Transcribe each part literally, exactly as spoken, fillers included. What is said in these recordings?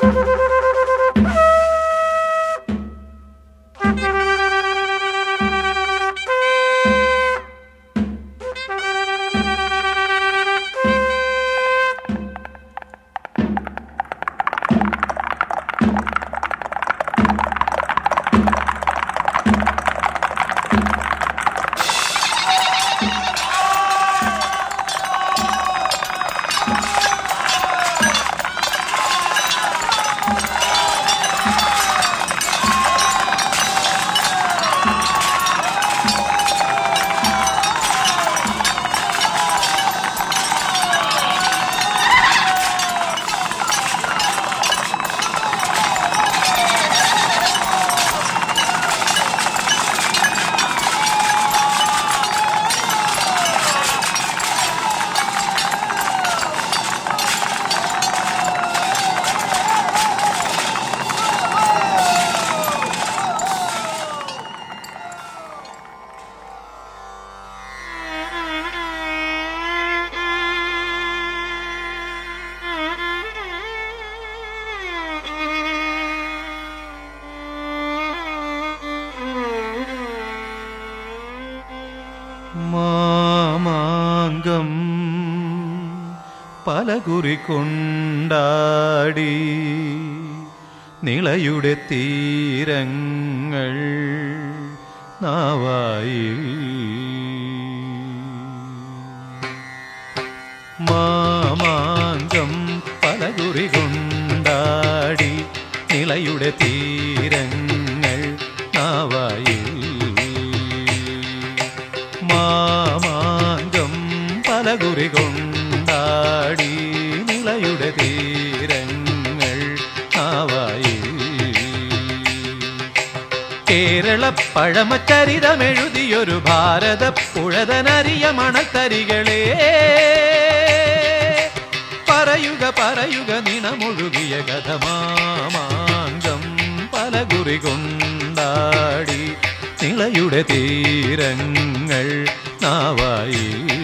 മാമാങ്കം പലകുറി കൊണ്ടാടി നിളയുടെ തീരങ്ങൾ നാവായി. മാമാങ്കം പലകുറി കൊണ്ടാടി നിളയുടെ തീരങ്ങൾ നാവായി. മാമാങ്കം പലകുറി കൊണ്ടാടി നിളയുടെ തീരങ്ങൾ നാവായി. കേരള പഴമചരിതമെഴുതിയൊരു ഭാരത പുഴതനറിയ മണത്തരികളെ പറയുക പറയുക നിണമൊഴുകിയ കഥ. മാമാങ്കം പലകുറി കൊണ്ടാടി നിളയുടെ തീരങ്ങൾ നാവായി.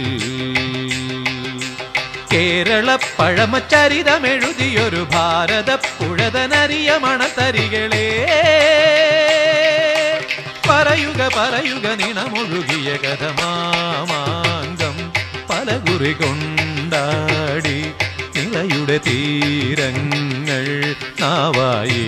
കേരള പഴമചരിതമെഴുതിയൊരു ഭാരത പുഴതനറിയ മണത്തരികളെ പറയുക പറയുക നിണമൊഴുകിയ കഥ. മാമാങ്കം പലകുറി കൊണ്ടാടി നിളയുടെ തീരങ്ങൾ നാവായി.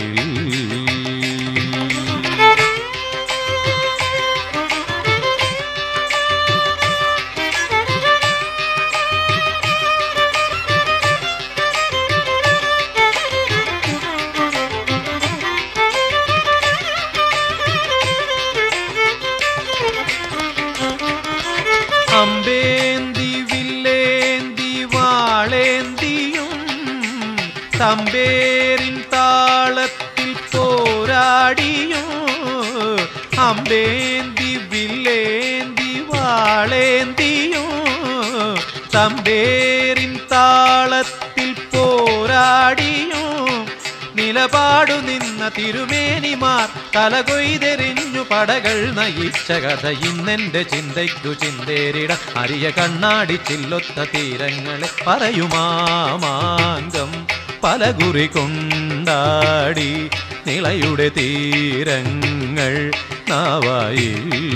അമ്പേന്തി വില്ലേന്തി വാളേന്തിയും തമ്പേരിൻ താളത്തിൽ പോരാടിയും. അമ്പേന്തി വില്ലേന്തി വാളേന്തിയും തമ്പേരിൻ താളത്തിൽ പോരാടിയും. നിലപാടു നിന്ന തിരുമേനിമാർ തലകൊയ്തെറിഞ്ഞു പടകൾ നയിച്ച കഥ ഇന്നെന്റെ ചിന്തയ്ക്കു ചിന്തേരിട. അരിയ കണ്ണാടി ചില്ലൊത്ത തീരങ്ങളെ പറയുമാമാങ്കം പലകുറി കൊണ്ടാടി നിളയുടെ തീരങ്ങൾ നാവായി.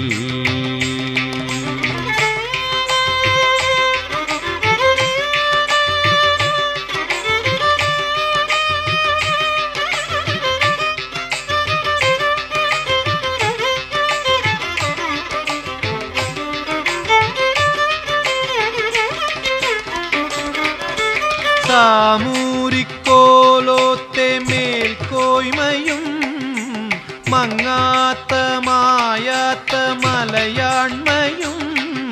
സാമൂരിക്കോലോത്തെ മേൽക്കോയ്മയും മങ്ങാത്ത മായാത്ത മലയാണ്മയും.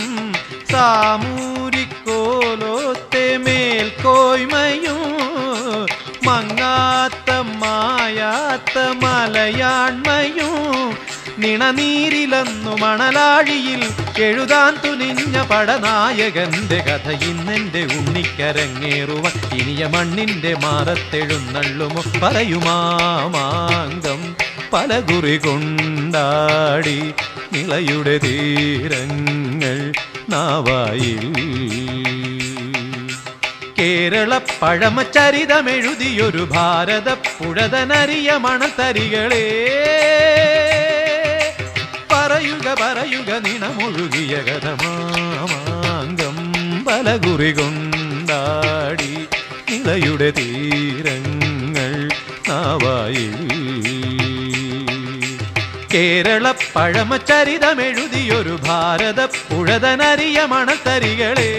സാമൂരിക്കോലോത്തെ മേൽക്കോയ്മയും മങ്ങാത്ത മായാത്ത മലയാണ്മയും. നിണനീരിലന്നു മണലാഴിയിൽ എഴുതാൻ തുനിഞ്ഞ പടനായകന്റെ കഥ ഇന്നെന്റെ ഉണ്ണിക്കരങ്ങേറുവാൻ ഇനിയ മണ്ണിന്റെ മാറത്തെഴുന്നള്ളുമോ പറയുമാമാങ്കം പലകുറി കൊണ്ടാടി നിളയുടെ തീരങ്ങൾ നാവായി. കേരള പഴമചരിതമെഴുതിയൊരു ഭാരത പുഴതനറിയ മണത്തരികളെ പറയുക പറയുക നിണമൊഴുകിയ കഥമാമാങ്കം പലകുറി കൊണ്ടാടി നിളയുടെ തീരങ്ങൾ നാവായിൽ കേരള പഴമചരിതമെഴുതിയൊരു ഭാരത പുഴതനറിയ മണത്തരികളെ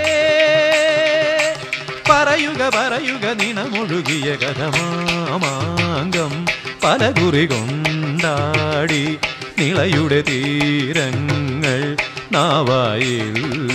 പറയുക പറയുക നിണമൊഴുകിയ കഥമാമാങ്കം പലകുറി കൊണ്ടാടി നിളയുടെ തീരങ്ങൾ നാവായിൽ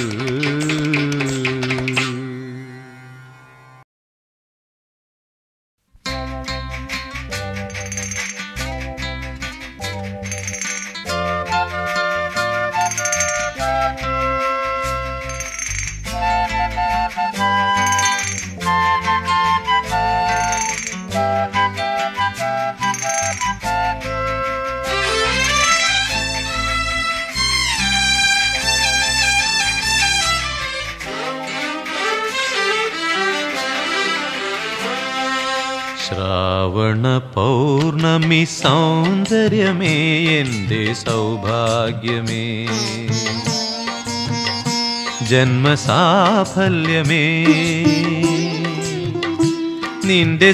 ശ്രാവണ പൗർണമി സൗന്ദര്യമേ എൻ്റെ സൗഭാഗ്യമേ ജന്മസാഫല്യമേ നിന്റെ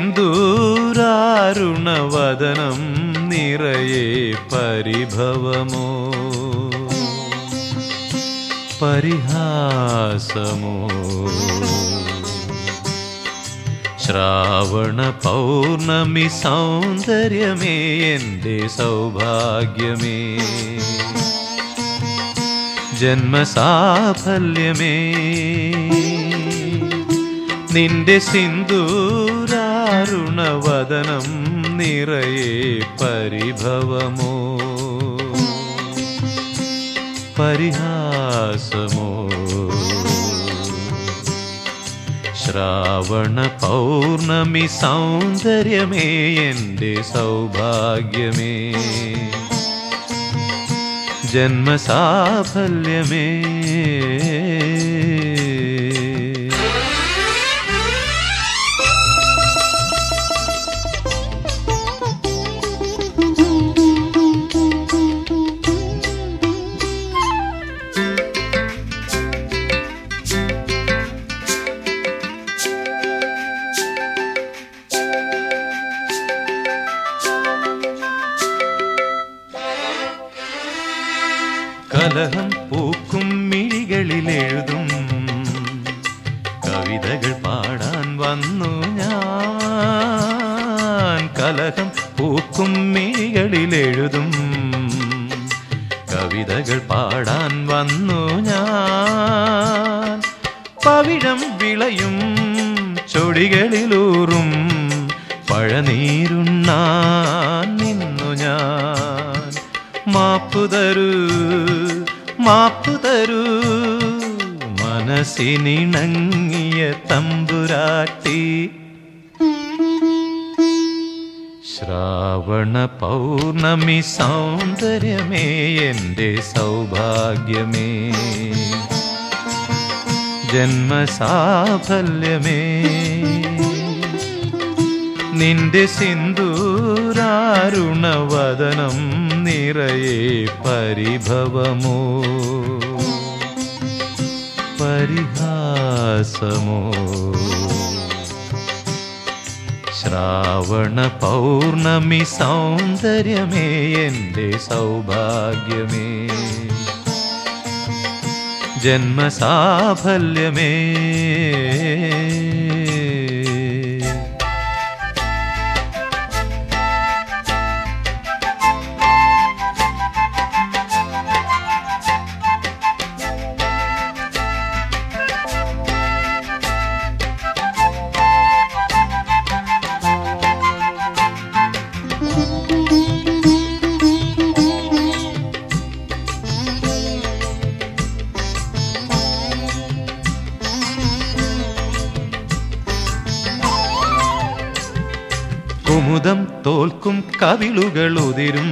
സിന്ദൂരാരുണവദനം നിറയെ പരിഭവമോ പരിഹാസമോ ശ്രാവണ പൗർണമി സൗന്ദര്യമേ എൻ്റെ സൗഭാഗ്യമേ ജന്മസാഫല്യമേ നിന്റെ സിന്ദൂരാരുണവദനം നിറയെ പരിഭവമോ പരിഹാസമോ ശ്രാവണ പൗർണമി സൗന്ദര്യമേ എൻ്റെ സൗഭാഗ്യമേ ജന്മസാഫല്യമേ കലഹം പൂക്കും മിഴികളിലെഴുതും കവിതകൾ പാടാൻ വന്നു ഞാൻ കലഹം പൂക്കും മിഴികളിലെഴുതും കവിതകൾ പാടാൻ വന്നു ഞാൻ പവിഴം വിളയും ചൊടികളിലൂറും പഴനീരുണ്ണാൻ നിന്നു ഞാൻ മാപ്പു തരൂ മാപ്പു തരൂ മനസ്സിനിണങ്ങിയ തമ്പുരാട്ടി ശ്രാവണ പൗർണമി സൗന്ദര്യമേ എൻ്റെ സൗഭാഗ്യമേ ജന്മസാഫല്യമേ നിന്റെ സിന്ദൂരാരുണവദനം നിറയെ പരിഭവമോ പരിഹാസമോ ശ്രാവണ പൗർണമി സൗന്ദര്യമേ എൻ്റെ സൗഭാഗ്യമേ ജന്മസാഫല്യമേ കുമുദം തോൽക്കും കവിളുകൾ ഉതിരും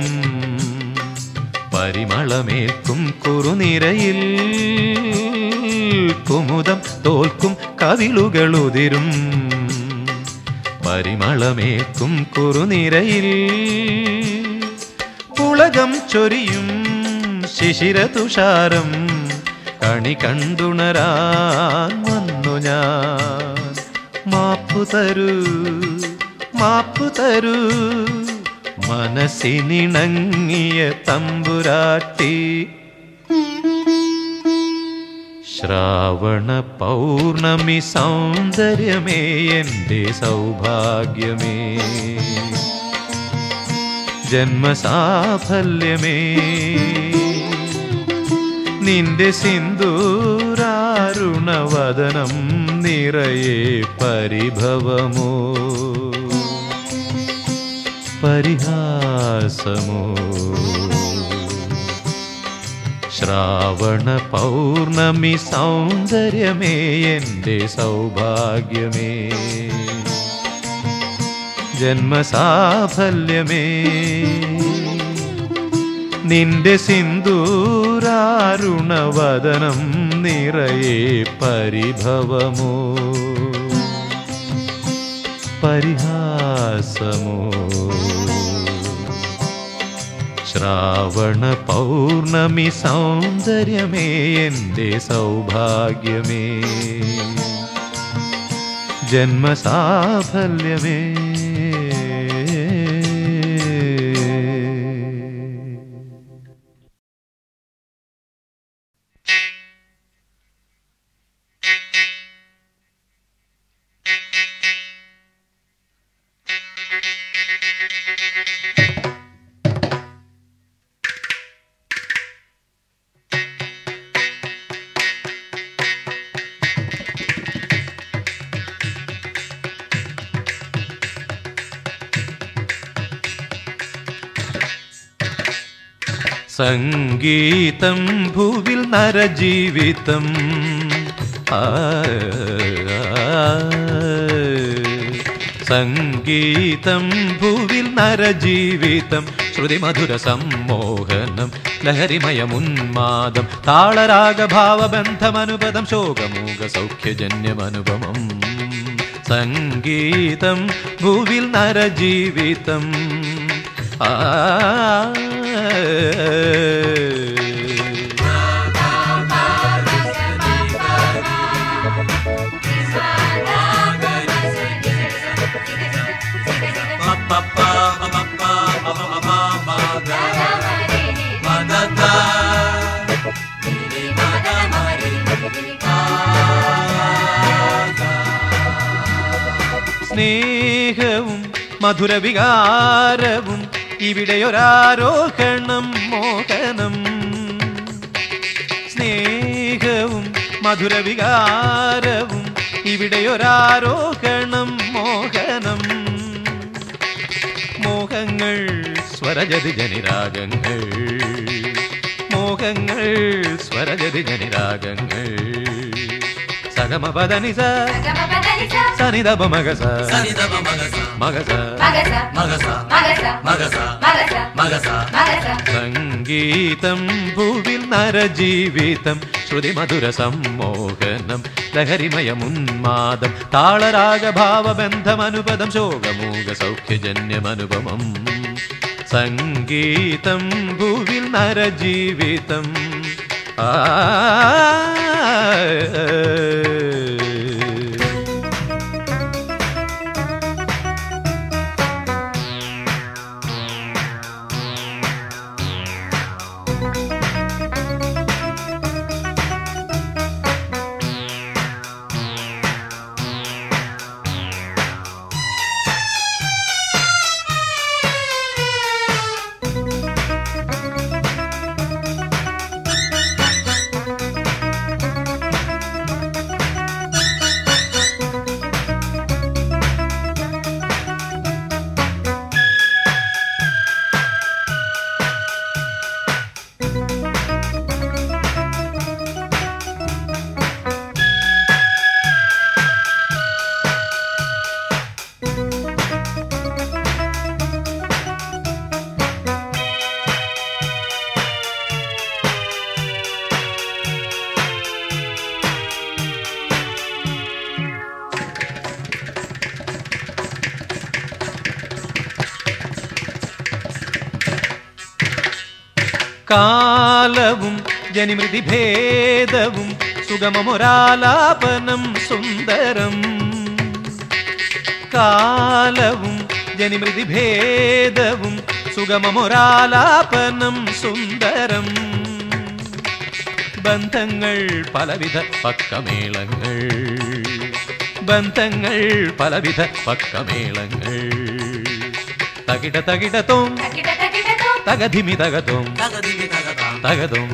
പരിമളമേൽക്കും കുറുനിരയിൽ കുമുദം തോൽക്കും കവിളുകളുതിരും പരിമളമേക്കും കുറുനിരയിൽ പുളകം ചൊരിയും ശിശിരതുഷാരം കണി കണ്ടുണരാൻ വന്നു ഞാൻ. മാപ്പു തരൂ മാപ്പു തരൂ മനസ്സിനിണങ്ങിയ തമ്പുരാട്ടി. ശ്രാവണ പൗർണമി സൗന്ദര്യമേ എൻ്റെ സൗഭാഗ്യമേ ജന്മസാഫല്യമേ നിന്റെ സിന്ദൂരാരുണവദനം നിറയെ പരിഭവമോ പരിഹാസമോ. ശ്രാവണ പൗർണമി സൗന്ദര്യമേ എൻ്റെ സൗഭാഗ്യമേ ജന്മസാഫല്യമേ നിന്റെ സിന്ദൂരാരുണവദനം നിറയെ പരിഭവമോ പരിഹാസമോ. ശ്രാവണ പൗർണമി സൗന്ദര്യമേ എൻ്റെ സൗഭാഗ്യമേ ജന്മസാഫല്യമേ. സംഗീതം ഭൂവിൽ നരജീവിതം സംഗീതം ഭൂവിൽ നരജീവിതം ശ്രുതിമധുര സമ്മോഹനം ലഹരിമയമുന്മാദം താളരാഗഭാവബന്ധമനുപദം ശോകമൂക സൗഖ്യജന്യമനുപമം. സംഗീതം ഭൂവിൽ നരജീവിതം ആ സ്നേഹവും മധുരവികാരവും ഇവിടെയൊരാരോഹണം മോഹനം. സ്നേഹവും മധുരവികാരവും ഇവിടെയൊരാരോഹണം മോഹനം. മോഹങ്ങൾ സ്വരജതി ജനിരാഗങ്ങൾ മോഹങ്ങൾ സ്വരജതി ജനിരാഗങ്ങൾ സഗമപദനിസ സനിദപ മഗസ മഗസ മഗസ. സംഗീതം ഭൂവിൽ നരജീവിതം ശ്രുതിമധുര സമ്മോഹനം ലഹരിമയമുന്മാദം താളരാഗഭാവബന്ധമനുപദം ശോകമൂക സൗഖ്യജന്യമനുപമം. സംഗീതം ഭൂവിൽ നരജീവിതം ആ കാലവും ജനിമൃതി ഭേദവും സുഗമമൊരാലാപനം സുന്ദരം. കാലവും ജനിമൃതി ഭേദവും സുഗമമൊരാലാപനം സുന്ദരം. ബന്ധങ്ങൾ പലവിധ പക്കമേളങ്ങൾ, ബന്ധങ്ങൾ പലവിധ പക്കമേളങ്ങൾ. തകിട തകിടത്തോം തകധിമി തകതോം തകതോം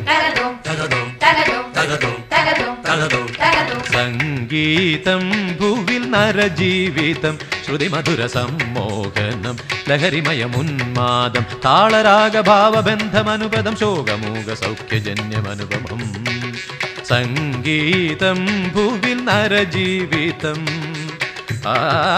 സംഗീതം ഭൂവിൽ നരജീവിതം ശ്രുതിമധുര സമ്മോഹനം ലഹരിമയമുന്മാദം താളരാഗഭാവബന്ധമനുപദം ശോകമൂക സൗഖ്യജന്യമനുപമം. സംഗീതം ഭൂവിൽ നരജീവിതം. ആ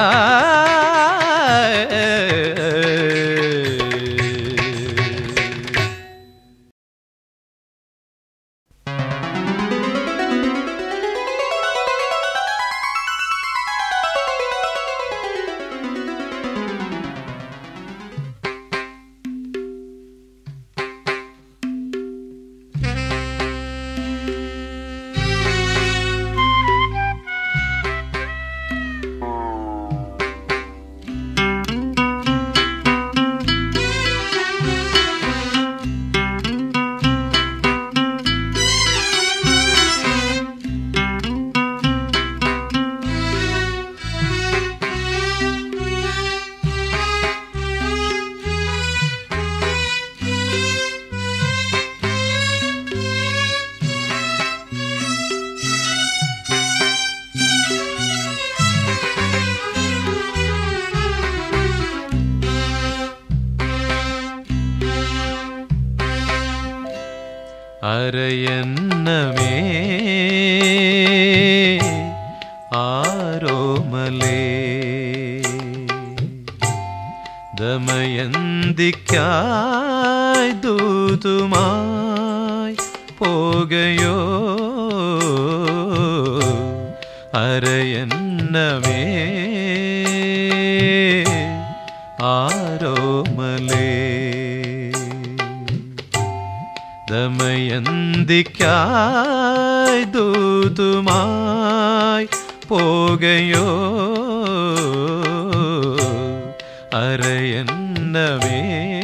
അരയന്നമേ ആരോമലേ ദമയന്തിക്കായി ദൂതുമായി പോകയോ. അരയന്നമേ ആരോമലേ ദമയന്തിക്കായി ദൂതുമായി പോകയോ. അരയന്നമേ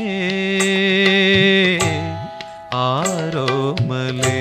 ആരോമലേ.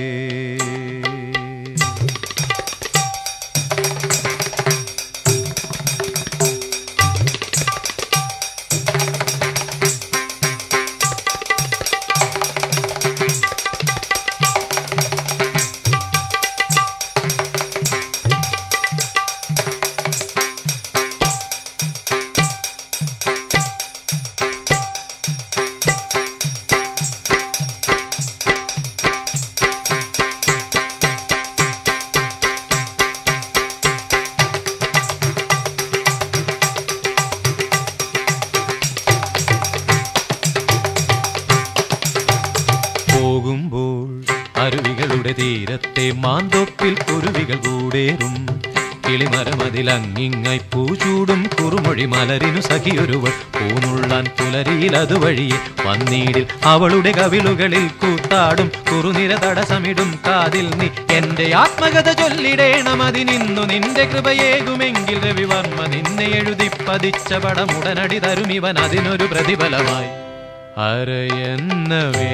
അരുവികളുടെ തീരത്തെ മാന്തോപ്പിൽ കുരുവികൾ കൂടേറും കിളിമരമതിലങ്ങിങ്ങായി പൂചൂടും കുറുമൊഴി മലരിനു സഖിയൊരുവൾ പൂനുള്ളാൻ പുലരിയിൽ അതുവഴിയെ വന്നീടിൽ അവളുടെ കവിളുകളിൽ കൂത്താടും കുറുനിര തടസമിടും കാതിൽ നീ എന്റെ ആത്മകഥ ചൊല്ലിടേണം. അതിനിന്നു നിന്റെ കൃപയേകുമെങ്കിൽ രവിവർമ്മ നിന്നെ എഴുതി പതിച്ച പടമുടനടി തരുമിവൻ അതിനൊരു പ്രതിഫലമായി. അരയന്നവേ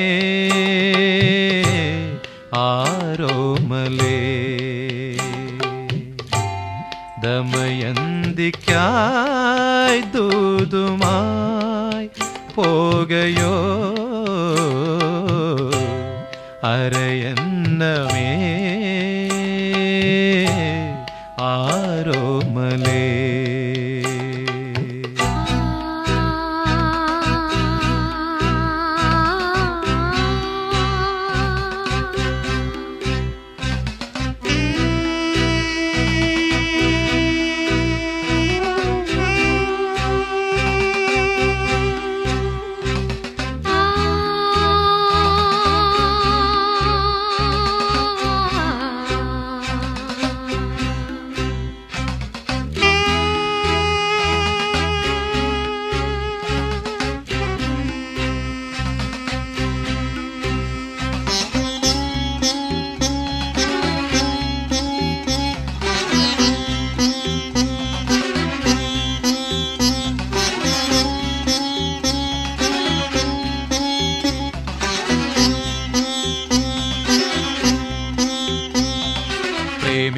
ആരോമലേ ദമയന്തിക്കായി ദൂതുമായി പോകയോ. അരയന്നവേ ആരോമലേ.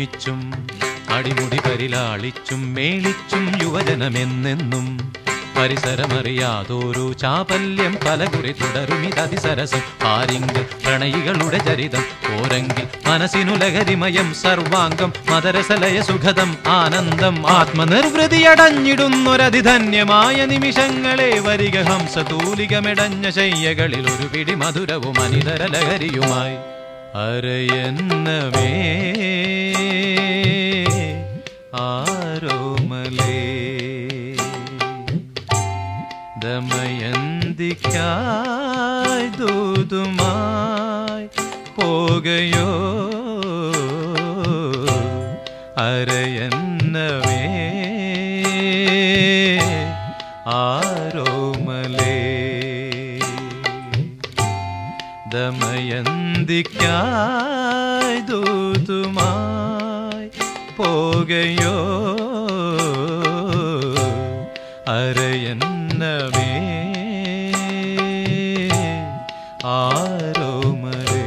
ഒരുമിച്ചും അടിമുടി പരിലാളിച്ചും മേളിച്ചും യുവജനമെന്നെന്നും പരിസരമറിയാതൊരു ചാപല്യം പലകുറി തുടരുമിതതിസരസം ആരിങ്കൽ പ്രണയികളുടെ ചരിതം ഓരെങ്കിൽ മനസ്സിനു ലഹരിമയം സർവാംഗം മദരസലയ സുഖദം ആനന്ദം ആത്മനിർവൃതിയടഞ്ഞിടുന്നൊരതിധന്യമായ നിമിഷങ്ങളെ വരിക ഹംസതൂലികമെടഞ്ഞ ശയ്യകളിൽ ഒരു പിടി മധുരവും അനിതര ലഹരിയുമായി അരയന്നമേ ആരോമലേ ദമയന്തിക്കായി ദൂതുമായി പോകയോ അരയന്നവേ ആരോമലേ ദമയന്തിക്കായി ദൂതുമായി പോകയോ അരയന്നവേ ആരോമലേ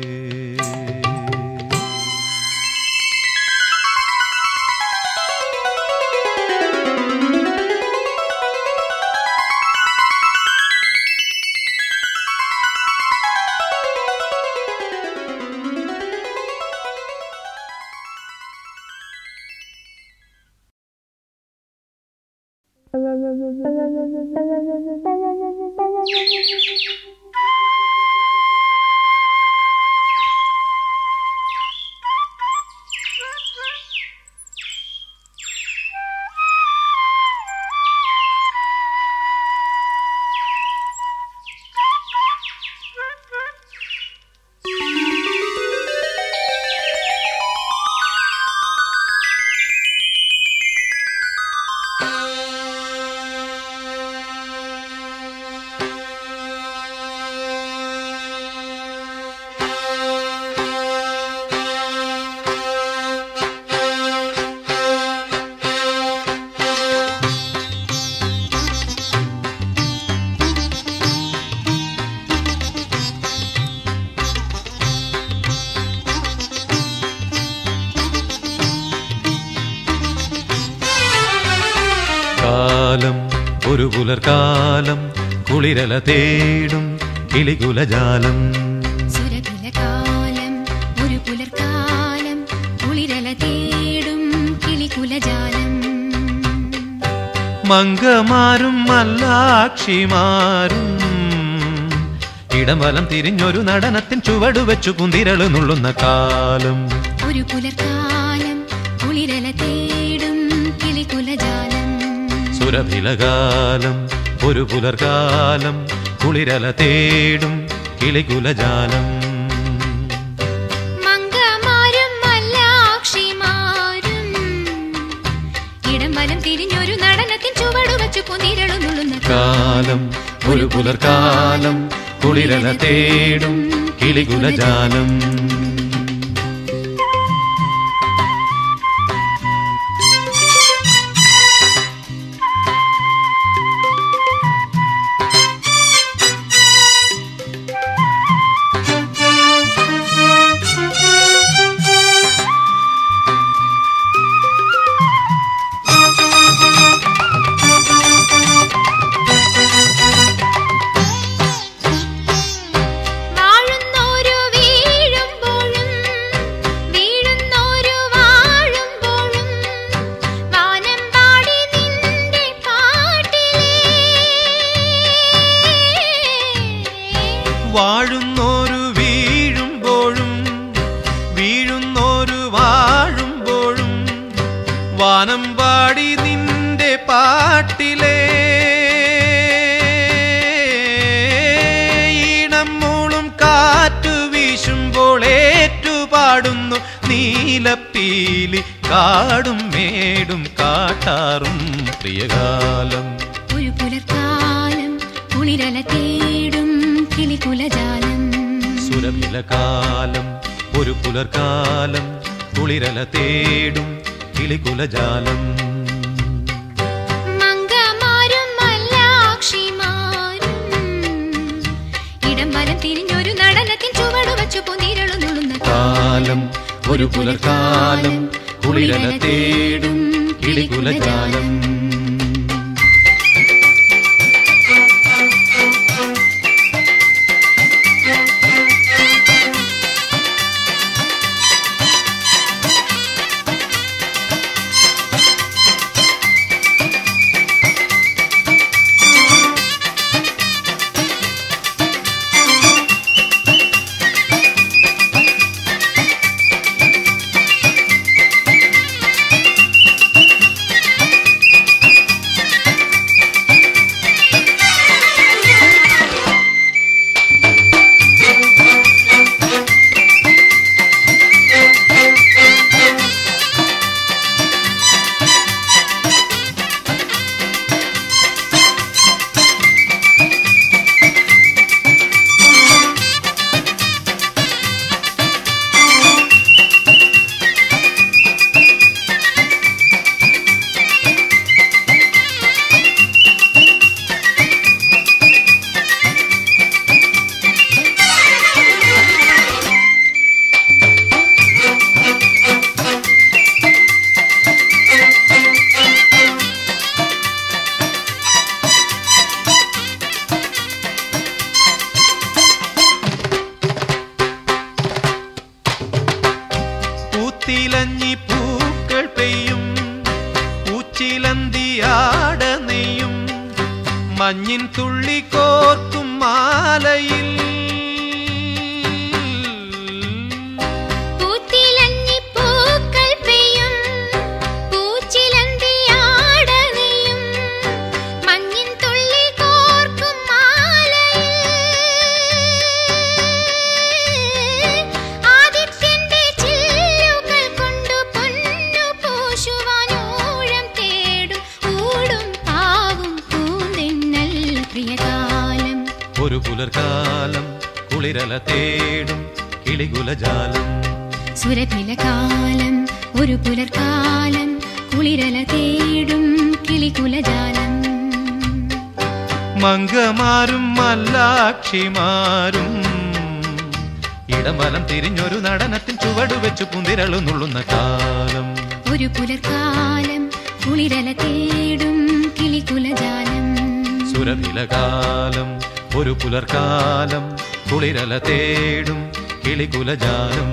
കാലം ഒരു പുലർക്കാലം കുളിരല തേടും കിളികുലജാലം സുരകുലകാലം ഒരു പുലർക്കാലം കുളിരല തേടും കിളികുലജാലം മംഗമാരും മല്ലാക്ഷിമാരും ഇടംവലം തിരിഞ്ഞൊരു നടനത്തിൻ ചുവടുവെച്ചു കുന്തിരള് നുള്ളുന്ന കാലം ഒരു പുലർക്കാലം കുളിരല തേടും കിളികുലജാലം സുരഭിലകാലം ഒരു പുലർക്കാലം കുളിരല തേടും കിളികുലജാലം മംഗമാരും മല്ലാക്ഷിമാരും ഇടംവലം തിരിഞ്ഞൊരു നടനത്തിൻ ചുവടുവെച്ചു കുന്തിരളു നുള്ളുന്ന കാലം ഒരു പുലർക്കാലം കുളിരല തേടും കിളികുലജാലം വാഴുന്നോരു വീഴുമ്പോഴും വീഴുന്നോരു വാഴുമ്പോഴും വാനം പാടി നിന്റെ പാട്ടിലേ ഈണം മൂളും കാറ്റു വീശുമ്പോൾ ഏറ്റുപാടുന്നു നീലപ്പീലി കാടും മേടും കാട്ടാറും പ്രിയകാലം ഒരു പുലർക്കാലം കുളിരല തേടും കിളികുലജാലം സുരഭിലകാലം ഒരു പുലർക്കാലം കുളിരല തേടും കിളികുലജാലം മംഗമാരും മല്ലാക്ഷിമാരും ഇടംവലം തിരിഞ്ഞൊരു നടനത്തിൻ ചുവടുവെച്ചു പൊന്നിരളു നുള്ളുന്ന പുലർക്കാലം ഒരു പുലർക്കാലം കുളിരല തേടും കിളികുലജാലം. പൂത്തിലഞ്ഞി പൂക്കൾ പെയ്യും പൂച്ചിലന്തിയാട നെയ്യും മഞ്ഞിൻ തുള്ളി കോർക്കും മാലയിൽ ഒരു പുലർക്കാലം കുളിരല തേടും കിളികുലജാലം. സുരഭിലകാലം ഒരു പുലർക്കാലം കുളിരല തേടും കിളികുലജാലം. മംഗമാരും മല്ലാക്ഷിമാരും ഇടംവലം തിരിഞ്ഞൊരു നടനത്തിൽ ചുവടുവെച്ചു പുന്തിരളുന്നുള്ളുന്ന കാലം. ഒരു പുലർക്കാലം കുളിരല തേടും കിളികുലജാലം. സുരഭിലകാലം ഒരു പുലർക്കാലം കുളിരല തേടും കിളികുലജാലം.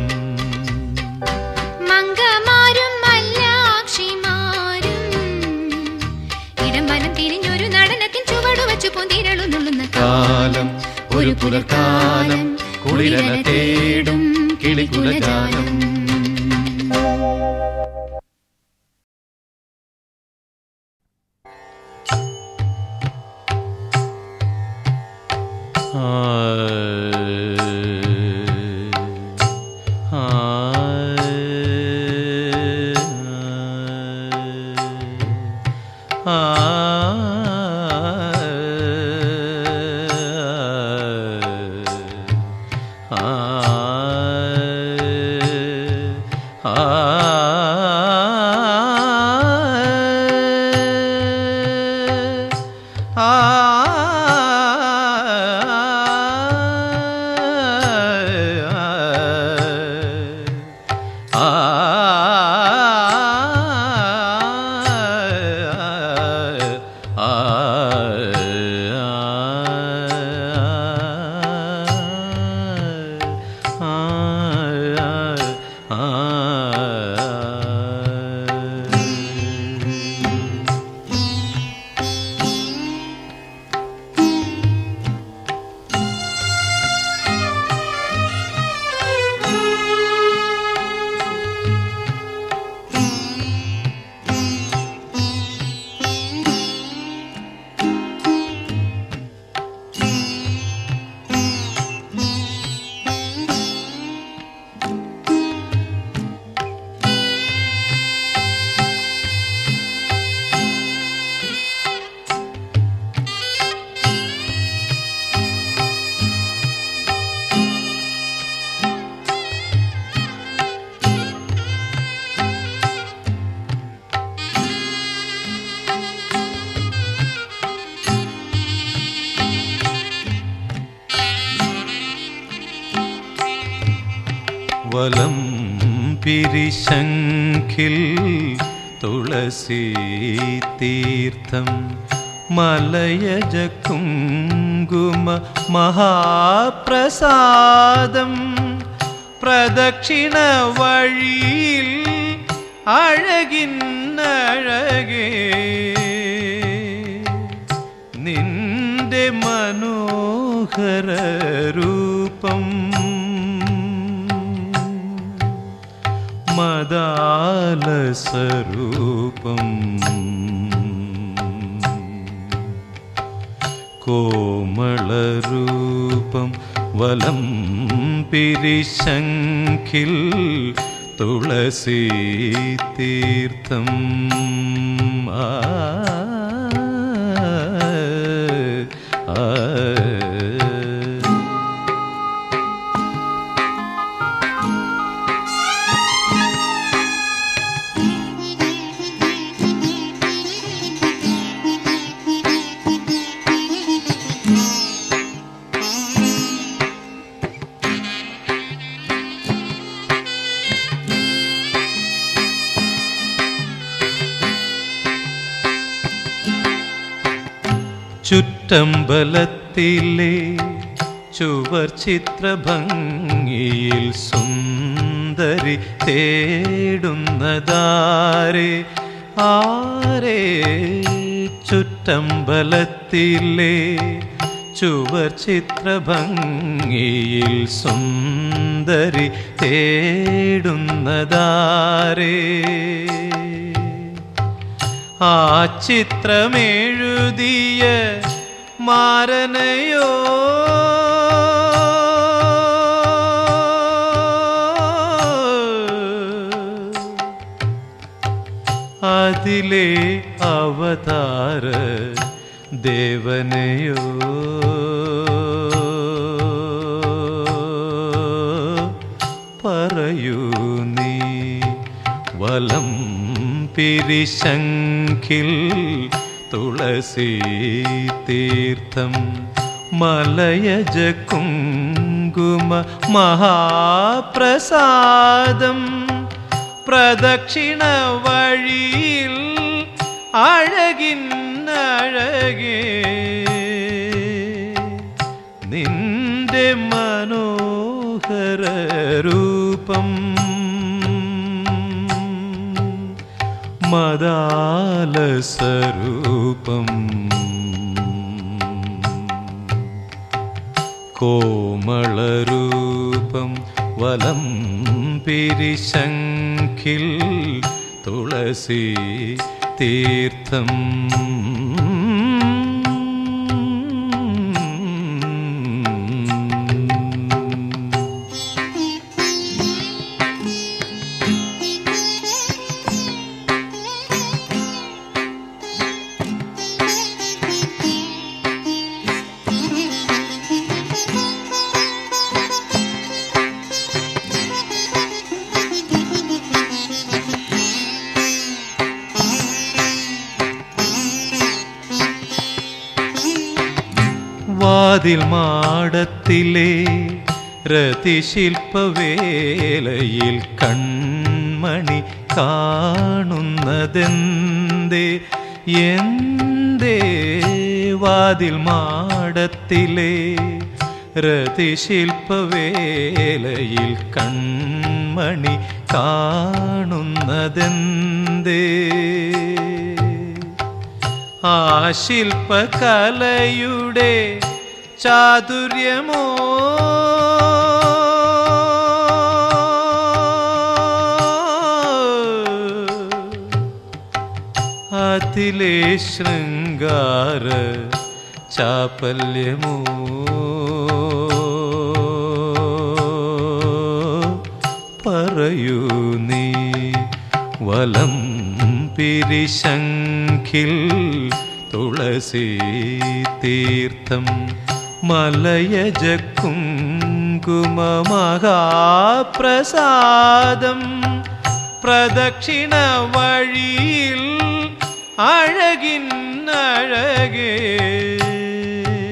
മംഗമാരും മല്ലാക്ഷിമാരും ഇടംവലം തിരിഞ്ഞൊരു നടനത്തിൽ ചുവടുവെച്ചു പൊന്തിരളുന്നുള്ളുന്ന കാലം. ഒരു പുലർക്കാലം കുളിരല തേടും കിളികുലജാലം. ആ വലം പിരിശംഖിൽ തുളസി തീർത്ഥം മലയജ കുങ്കുമ മഹാപ്രസാദം പ്രദക്ഷിണ വഴിയിൽ അഴകിന്നഴകേ നിന്റെ മനോഹര രൂപം മദാലസരൂപം കോമളരൂപം വലം പിരിശംഖിൽ തുളസി തീർത്ഥം ആ ചുറ്റമ്പലത്തിലെ ചുവർ ചിത്രഭംഗിയിൽ സുന്ദരി തേടുന്നതാരെ ആരേ ചുറ്റമ്പലത്തിലെ ചുവർ ചിത്രഭംഗിയിൽ സുന്ദരി തേടുന്നതാരെ ആ ചിത്രമെഴുതിയ മാരനയോ അതിലെ അവതാര ദേവനെയോ പറയൂ നീ വലം പിരിശംഖിൽ തുളസി തീർത്ഥം മലയജ കുങ്കുമ മഹാപ്രസാദം പ്രദക്ഷിണ വഴിയിൽ അഴകിന്നഴകേ നിന്റെ മനോഹര രൂപം മദാലസരൂപം കോമളരൂപം വലം പിരിശംഖിൽ തുളസി തീർത്ഥം വാതിൽ മാടത്തിലെ രതിശില്പവേലയിൽ കൺമണി കാണുന്നതെന്തേ എന്തേ വാതിൽ മാടത്തിലെ രതിശില്പവേലയിൽ കൺമണി കാണുന്നതെന്തേ ആ ശില്പകലയുടെ ചാതുര്യമോ അതിലെ ശൃംഗാര ചാപല്യമോ പറയൂ നീ വലം പിരിശംഖിൽ തുളസി തീർത്ഥം മലയജ കുങ്കുമ മഹാപ്രസാദം പ്രദക്ഷിണ വഴിയിൽ അഴകിന്നഴകേ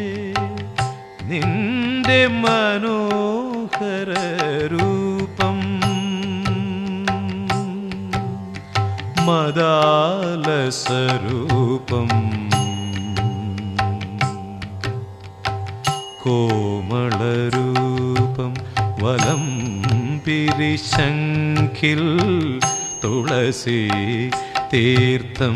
നിന്റെ മനോഹര രൂപം മദാലസരൂപം കോമളരൂപം വലം പിരിശങ്കിൽ തുളസി തീർത്ഥം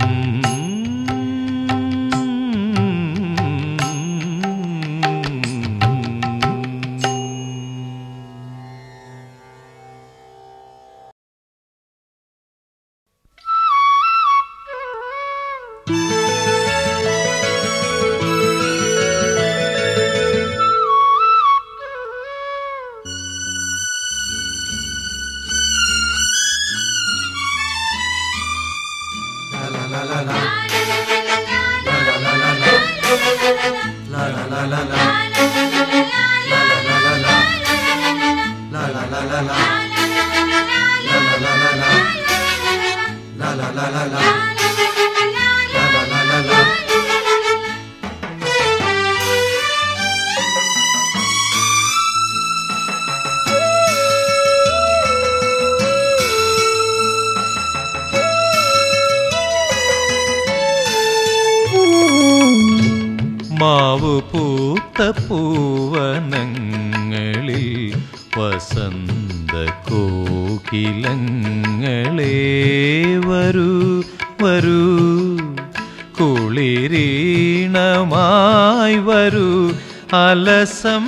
മാവു പൂത്ത പൂവനങ്ങളിൽ വസന്ത കോകിലങ്ങളെ വരൂ വരൂ കുളിരീണമായി വരൂ അലസം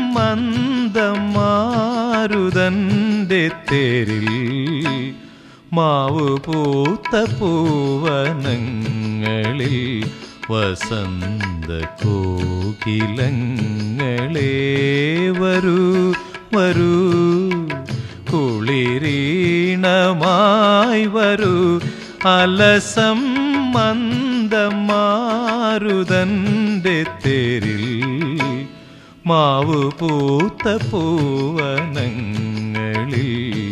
മന്ദമാരുതന്റെ തേരിൽ മാവു പൂത്ത പൂവനങ്ങളിൽ വസന്ത കോകിലങ്ങളെ വരൂ വരൂ കുളിരീണമായി വരൂ അലസം മന്ദമാരുതന്റെ തേരിൽ മാവു പൂത്ത പൂവനങ്ങളിൽ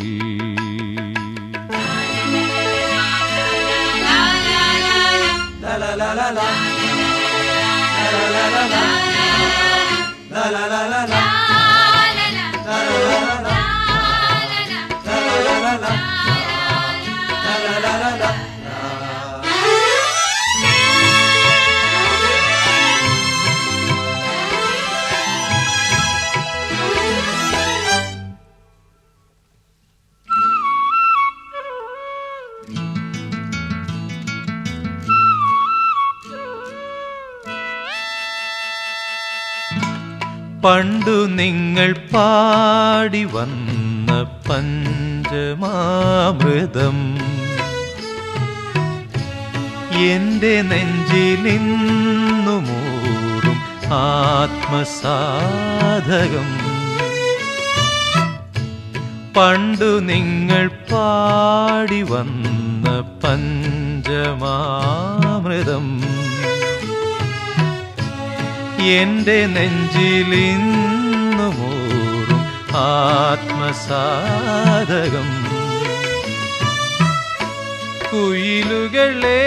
പണ്ടു നിങ്ങൾ പാടി വന്ന പഞ്ചമാമൃതം എന്റെ നെഞ്ചിലിന്നു മൂറും ആത്മസാധകം പണ്ടു നിങ്ങൾ പാടി വന്ന പഞ്ചമാമൃതം എന്റെ നെഞ്ചിലിന്നു മൂറും ആത്മസാധകം കുയിലുകളെ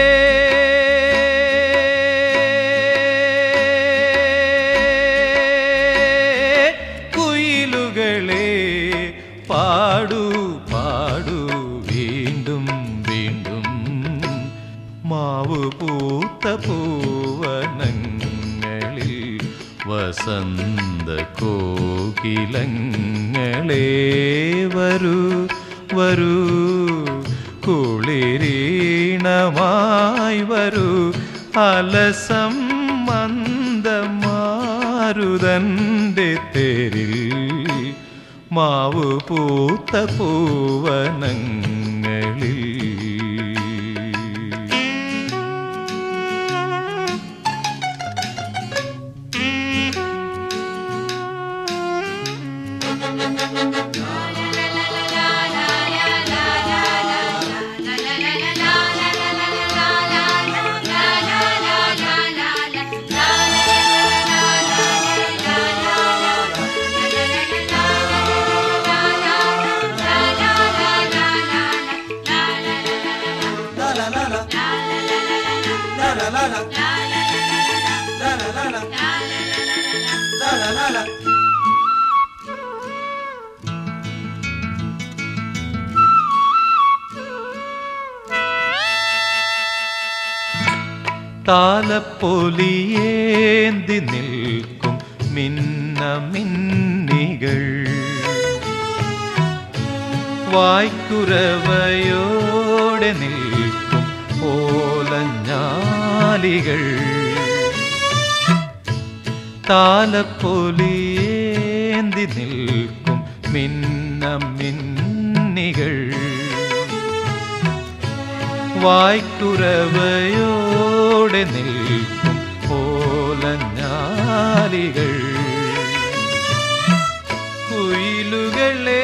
കുയിലുകളെ പാടൂ പാടൂ വീണ്ടും വീണ്ടും മാവു പൂത്ത പൂവനങ്ങളിൽ വസന്ത കോകിലങ്ങളെ വരൂ വരൂ കുളിരീണമായി വരൂ അലസം മന്ദമാരുതന്റെ തേരിൽ മാവു പൂത്ത പൂവനങ്ങളിൽ la la താലപ്പൊലിയേന്തി നിൽക്കും മിന്ന മിന്നികൾ വായ്ക്കുരവയോടെ നിൽക്കും ഓലഞ്ഞാലികൾ താലപ്പൊലിയേന്തി നിൽക്കും മിന്ന മിന്നികൾ വായ്ക്കുരവയോടെ നിൽക്കും ഓലഞ്ഞാലികൾ കുയിലുകളെ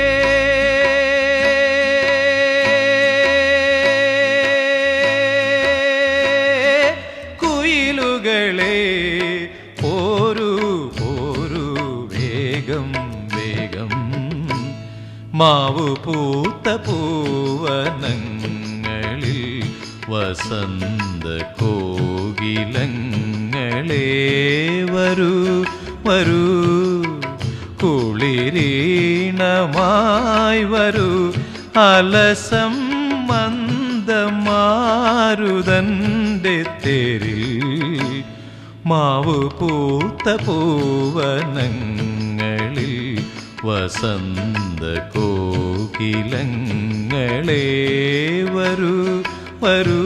കുയിലുകളെ പോരൂ പോരൂ വേഗം വേഗം മാവു പൂത്ത പൂവനങ്ങളിൽ വസന്ത കോകിലങ്ങളെ വരൂ വരൂ കുളിരീണമായി വരൂ അലസം മന്ദമാരുതന്റെ തേരിൽ മാവു പൂത്ത പൂവനങ്ങളിൽ വസന്ത കോകിലങ്ങളെ വരൂ വരൂ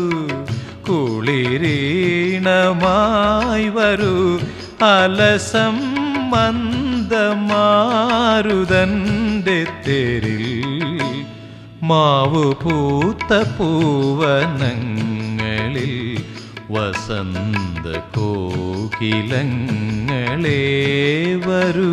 കുളിരീണമായി വരൂ അലസം മന്ദമാരുതന്റെ തേരിൽ മാവു പൂത്ത പൂവനങ്ങളിൽ വസന്ത കോകിലങ്ങളെ വരൂ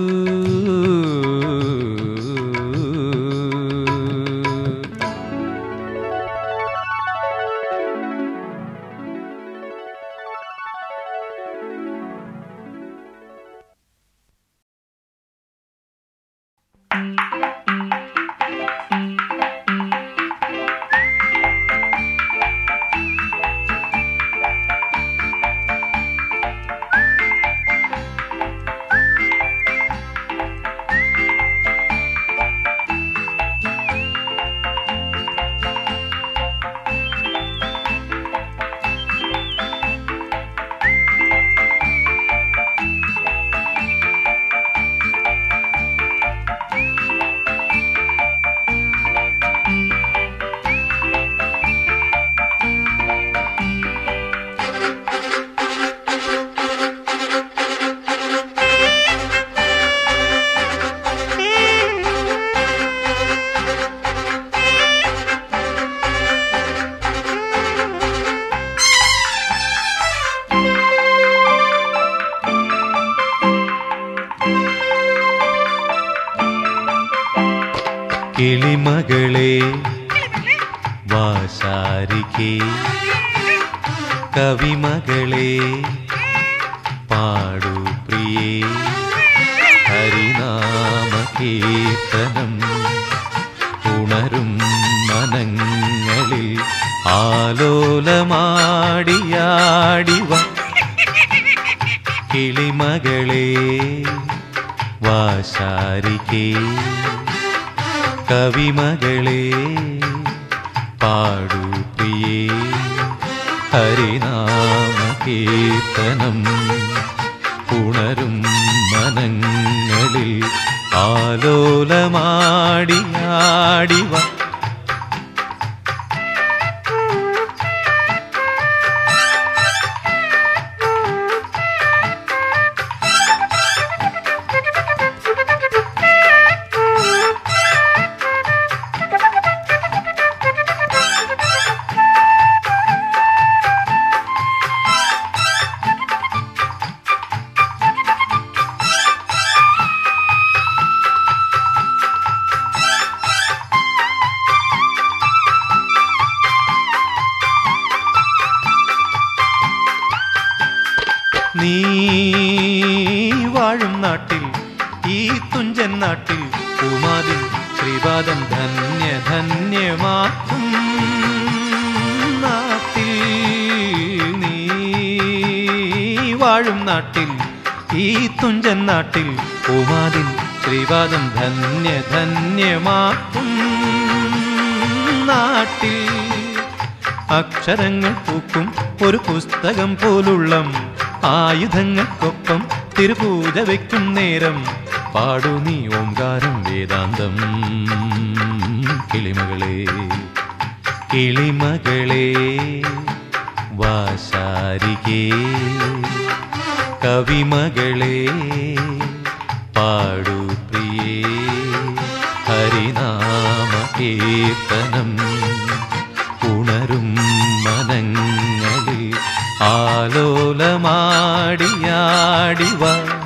കിളിമകളെ വാശാരികേ കവിമകളെ പാടു പ്രിയേ ഹരിനാമ കീർത്തനം ഉണരും മനങ്ങളിൽ ആലോലമാടിയാടിവ കിളിമകളെ വാശാരികേ കവിമകളെ പാടു പ്രിയേ ഹരിനാമ കീർത്തനം ഉണരും മനങ്ങളിൽ ആലോലമാടിയാടിവ നീ വാഴും നാട്ടിൽ ഈ തുഞ്ചൻ നാട്ടിൽ പൂമാതിൻ ശ്രീപാദം ധന്യ ധന്യമാക്കും നാട്ടിൽ നീ വാഴും നാട്ടിൽ ഈ തുഞ്ചൻ നാട്ടിൽ പൂമാതിൻ ശ്രീപാദം ധന്യ ധന്യമാക്കും നാട്ടിൽ അക്ഷരങ്ങൾ പൂക്കും ഒരു പുസ്തകം പോലുള്ളം ആയുധങ്ങൾക്കൊപ്പം തിരുപൂജ വയ്ക്കും നേരം പാടു നീ ഓംകാരം വേദാന്തം. കിളിമകളെ കിളിമകളെ വാശാരികേ കവിമകളെ പാടു പ്രിയേ ഹരിനാമ കീർത്തനം. ഉണരും മനങ്ങളിൽ ആലോലമാടിയാടിവ.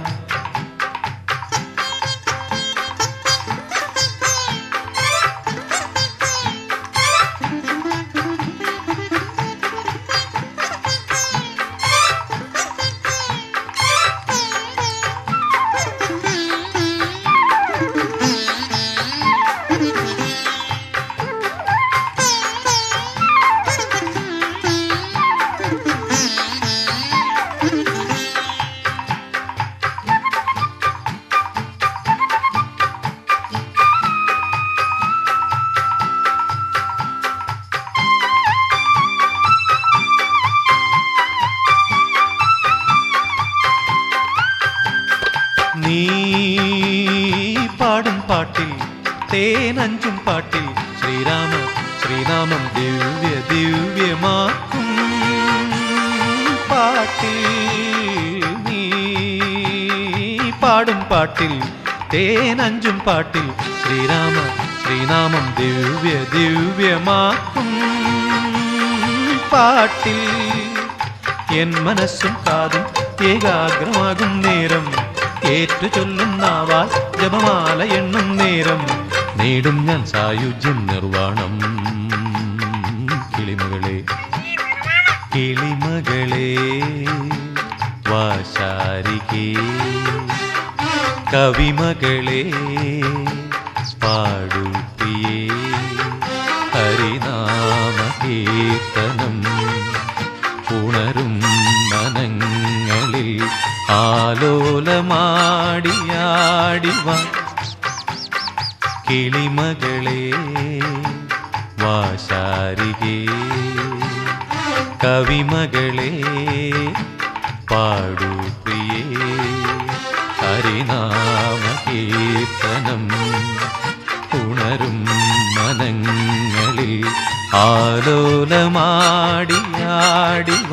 നീ പാടും പാട്ടിൽ തേനഞ്ചും പാട്ടിൽ ശ്രീരാമ ശ്രീനാമം ദിവ്യ ദിവ്യമാക്കും പാട്ടിൽ. നീ പാടും പാട്ടിൽ തേനഞ്ചും പാട്ടിൽ ശ്രീരാമ ശ്രീനാമം ദിവ്യ ദിവ്യമാക്കും പാട്ടിൽ. എൻ മനസ്സും കാതും ഏകാഗ്രമാകും നേരം ഏറ്റു ചൊല്ലുന്നാവാൽ ജപമാല എണ്ണും നേരം നേടും ഞാൻ സായുജ്യം നിർവാണം. കിളിമകളെ കിളിമകളെ വാശാരികേ കവിമകളെ പാടു പ്രിയേ ഹരിനാമ കീർത്തനം. ഉണരും മനങ്ങളിൽ ആലോലമാടിയാടിവ. കിളിമകളെ വാശാരികേ കവിമകളെ പാടു പ്രിയേ ഹരിനാമ കീർത്തനം. ഉണരും മനങ്ങളിൽ ആലോലമാടിയാടിവ.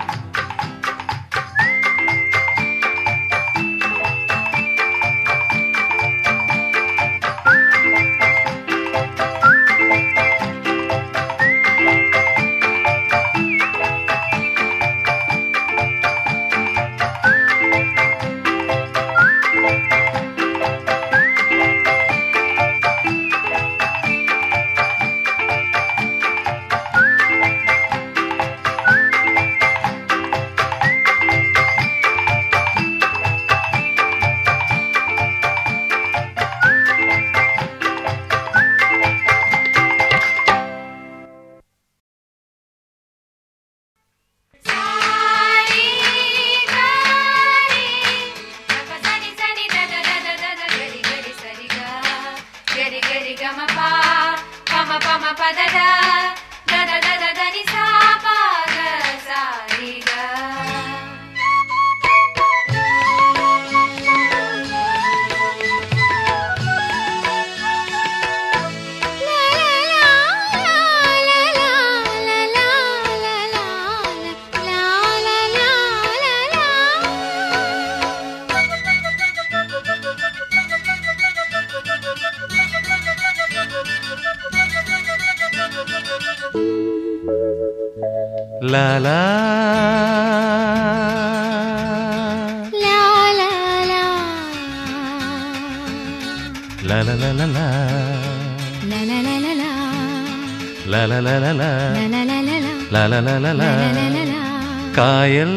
La la La la la la la la la la La la la la la la la la la la La la la la la la la la la La la la la കായൽ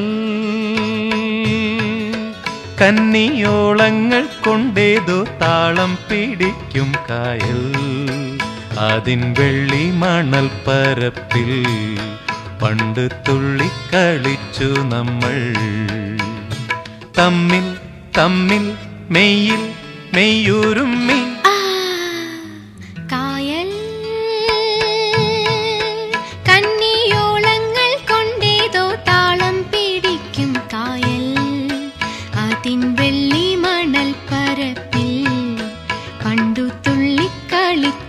കന്നിയോളങ്ങൾ കൊണ്ടേതോ താളം പിടിക്കും കായൽ. അതിൻ വെള്ളി മണൽ പരപ്പിൽ പണ്ട് തുള്ളിക്കളിച്ചു നമ്മൾ. തമ്മിൽ തമ്മിൽ മെയ്യിൽ മെയ്യൂരുമ്മി. കായൽ കന്നിയോ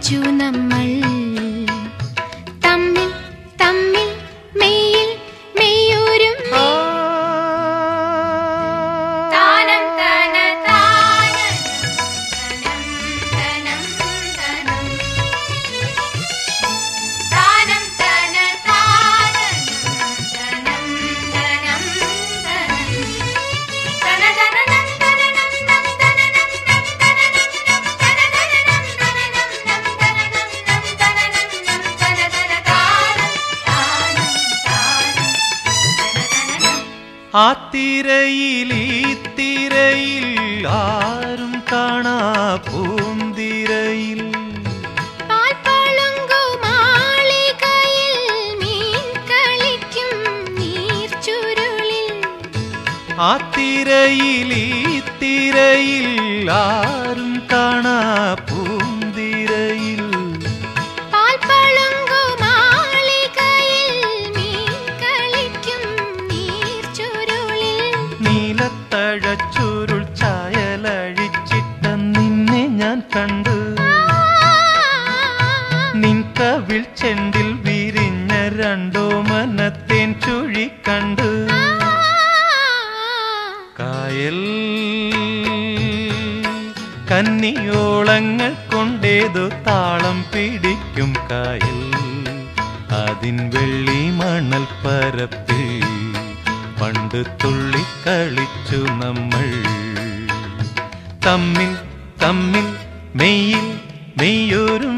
കളിച്ചു നമ്മൾ തമ്മിൽ തമ്മിൽ മെയ്യിൽ മെയ്യൂരും താനം തന താനം തനം തനം താനം തന താനം തനം തനം തന തന ആ തിരയിൽ ഈ തിരയിൽ ആരും കാണാ പൂന്തിരയിൽ ആ തിരയിൽ ഈ തിരയിൽ ആരും കാണാ പൂന്തിരയിൽ നീലത്തഴച്ചുരുൾ ചായലഴിച്ചിട്ട നിന്നെ ഞാൻ കണ്ടു നിൻ കവിൾ ചെണ്ടിൽ വിരിഞ്ഞ രണ്ടോ മനത്തേൻ ചുഴി കണ്ടു കായൽ കന്നിയോളങ്ങൾ കൊണ്ടേതു താളം പിടിക്കും കായൽ അതിൻ വെള്ളി മണൽ പരപ്പിൽ പണ്ട് തുള്ളിക്കളിച്ചു നമ്മൾ തമ്മിൽ തമ്മിൽ മെയ്യിൽ മെയ്യൊരു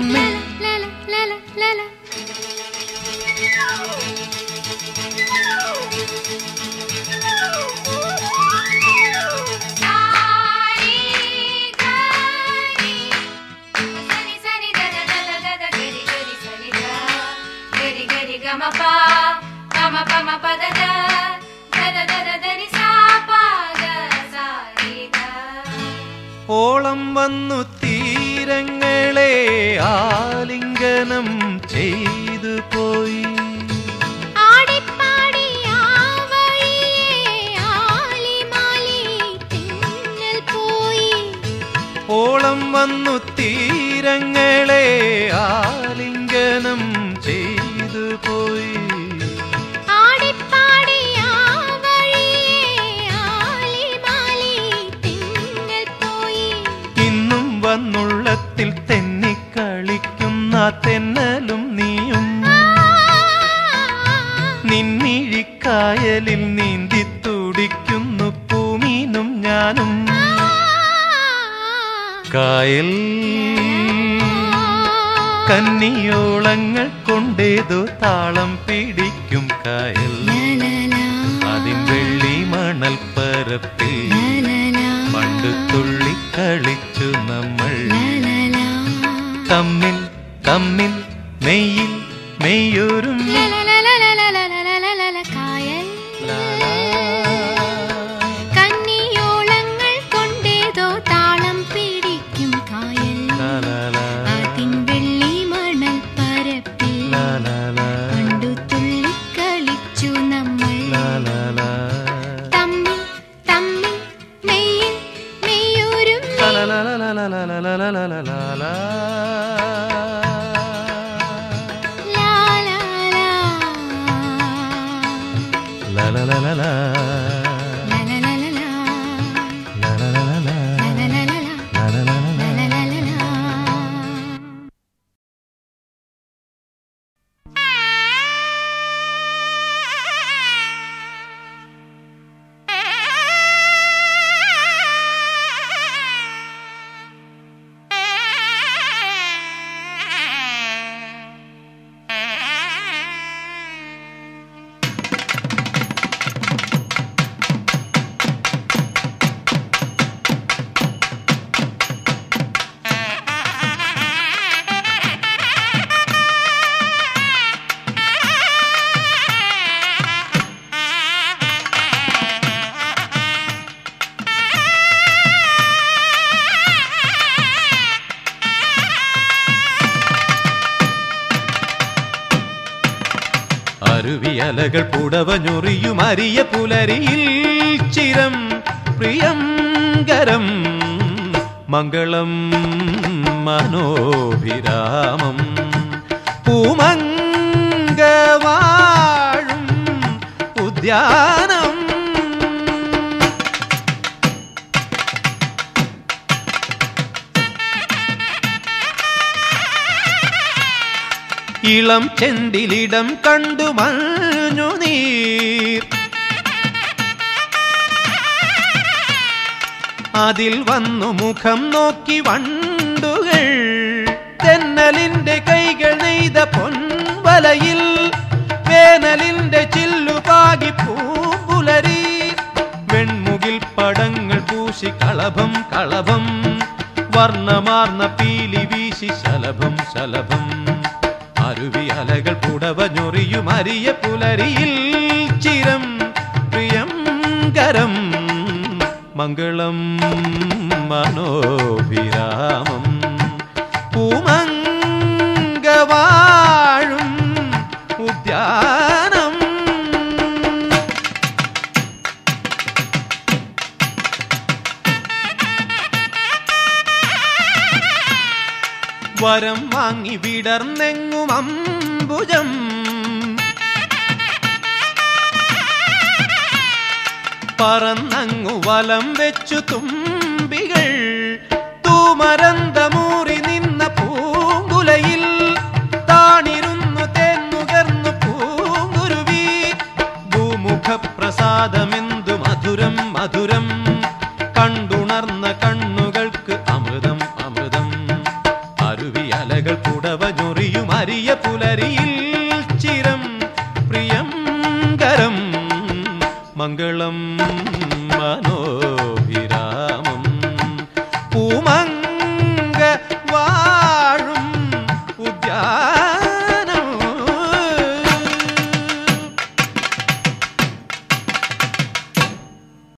ഓളം വന്നു തീരങ്ങളെ ആലിംഗനം ചെയ്തു പോയി ഓളം വന്നു തീരങ്ങളെ ആലിംഗനം ചെയ്തു പോയി ഇന്നും വന്നുള്ളത്തിൽ തെന്നിക്കളിക്കുന്ന തെന്നലും നീയും നിന്നിഴിക്കായലിൽ നീന്തി തുടിക്കുന്നു പൂമീനും ഞാനും കായൽ കന്നിയോളങ്ങൾ കൊണ്ടേതു താളം പിടിക്കും കായൽ അതിൻ വെള്ളി മണൽ പരപ്പിൽ പണ്ട് തുള്ളിക്കളിച്ചു നമ്മൾ തമ്മിൽ തമ്മിൽ മെയ്യിൽ മെയ്യൊരു കന്നിയോളങ്ങൾ കൊണ്ടേതോ താളം പിടിക്കും കായൽ അതിൻ വെള്ളി മണൽ പരപ്പിൽ പണ്ടു തുള്ളിക്കളിച്ചു നമ്മൾ തമ്മിൽ തമ്മിൽ മെയ്യിൽ മെയ്യൂരും അരുവിയലകൾ പുടവഞ്ഞൊറിയും അരിയ പുലരിയിൽ ചിരം പ്രിയങ്കരം മംഗളം മനോഭിരാമം പൂമങ്കവാഴും ഉദ്യാനം. ഇളം ചെണ്ടിലിടം കണ്ടു മഞ്ഞു നീർ അതിൽ വന്നു മുഖം നോക്കി വണ്ടുകൾ തെന്നലിന്റെ കൈകൾ നെയ്ത പൊൻവലയിൽ വേനലിന്റെ ചില്ലുപാകി പൂമ്പുലരി വെൺമുകിൽ പടങ്ങൾ പൂശി കളഭം കളഭം വർണ്ണമാർന്ന പീലി വീശി ശലഭം ശലഭം അരുവി അലകൾ പുടവഞ്ഞൊറിയും അരിയ പുലരിയിൽ ചിരം പ്രിയങ്കരം മംഗളം മനോഭിരാമം പൂമങ്കവാഴും ഉദ്യാനം. വരം വാങ്ങി വിടർന്നെങ്ങും അംബുജം പറന്നങ്ങു വലം വെച്ചു തുമ്പികൾ തൂമരന്തമൂറി നിന്ന പൂങ്കുലയിൽ താണിരുന്നു തേന്നുകർന്നു പൂങ്കുരുവി ഭൂമുഖ പ്രസാദമെന്തു മധുരം മധുരം